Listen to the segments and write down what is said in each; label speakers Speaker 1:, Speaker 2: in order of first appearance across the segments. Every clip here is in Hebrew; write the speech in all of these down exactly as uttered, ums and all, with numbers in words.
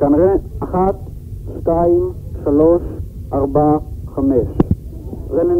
Speaker 1: כנראה אחת, שתיים, שלוש, ארבע, חמש. רנן...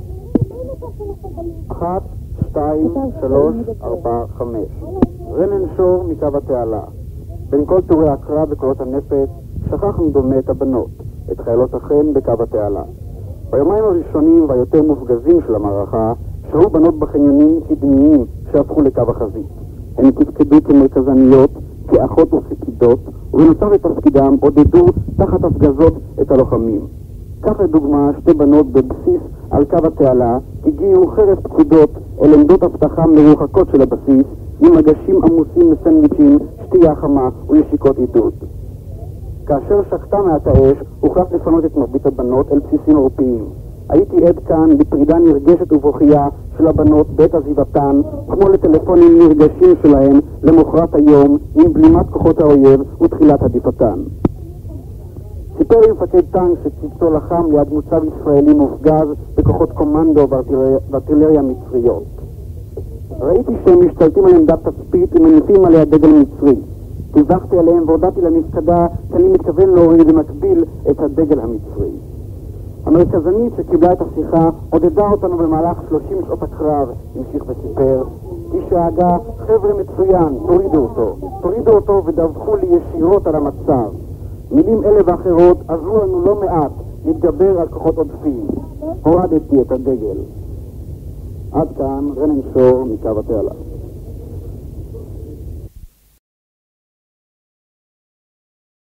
Speaker 1: אחת, שתיים, שלוש, ארבע, חמש. רנן שור מקו התעלה. בין כל תורי הקרב וקולות הנפץ, שכחנו דומה את הבנות, את חיילות החן בקו התעלה. ביומיים הראשונים והיותר מופגזים של המערכה, שרו בנות בחניונים קדמיים שהפכו לקו החזית. הן תפקדו כמרכזניות, כאחות ופקידות, ובנוסף לתפקידם עודדו תחת הפגזות את הלוחמים. כך לדוגמה, שתי בנות בבסיס על קו התעלה הגיעו חרף פקודות אל עמדות הבטחה מרוחקות של הבסיס, עם מגשים עמוסים לסנדוויצ'ים, שתייה חמה ונשיקות עידוד. כאשר שקטה מעט האש, הוחלט לפנות את מרבית הבנות אל בסיסים עורפיים. הייתי עד כאן לפרידה נרגשת ובוכייה של הבנות בעת עזיבתן, כמו לטלפונים נרגשים שלהם למחרת היום עם בלימת כוחות האויב ותחילת עדיפתן. סיפר לי מפקד טנק שצוותו לחם ליד מוצב ישראלי מופגז בכוחות קומנדו וארטילריה מצריות. ראיתי שהם משתלטים על עמדת תצפית ומניפים עליה דגל מצרי. דיווחתי עליהם והודעתי למפקדה שאני מתכוון להוריד במקביל את הדגל המצרי. המרכזנית שקיבלה את השיחה עודדה אותנו במהלך שלושים שעות הקרב, המשיך וסיפר. היא שאגה, חבר'ה מצוין, תורידו אותו. תורידו אותו ודווחו לי ישירות על המצב. מילים אלה ואחרות עזרו לנו לא מעט להתגבר על כוחות עודפים. הורדתי את הדגל. עד כאן רנן שור מקו התעלה.